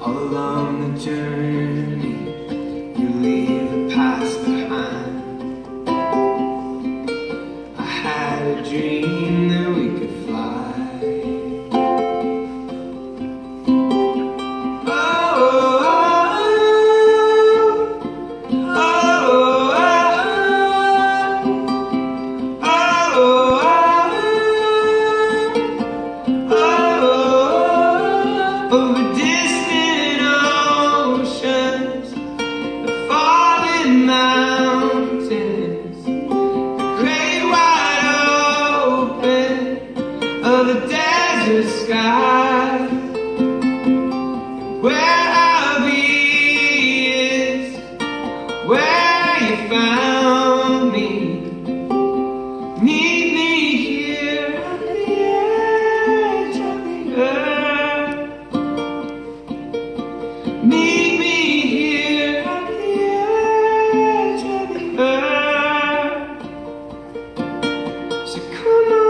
All along the journey, you leave the past behind. I had a dream that we could fly. Over distant oceans, the falling mountains, the great wide open of the desert sky. Where I'll be is where you found me. Meet me here at the edge of the earth. Meet me here at the edge of the earth. So come on,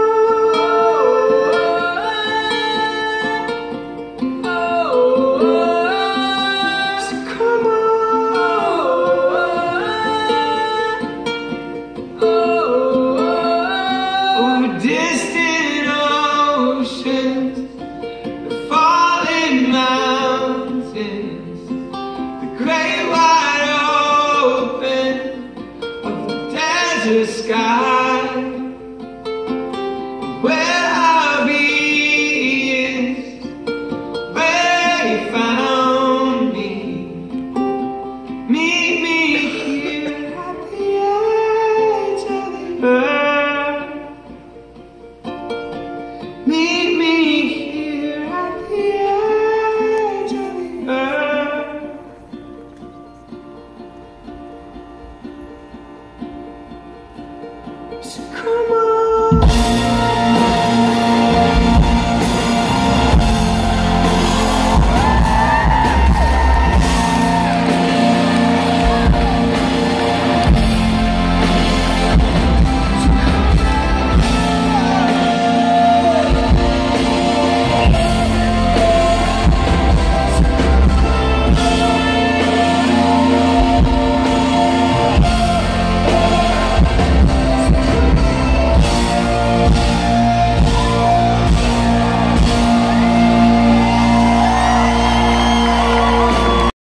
so come on, over distant oceans, the falling mountains, the great wide open of the desert sky.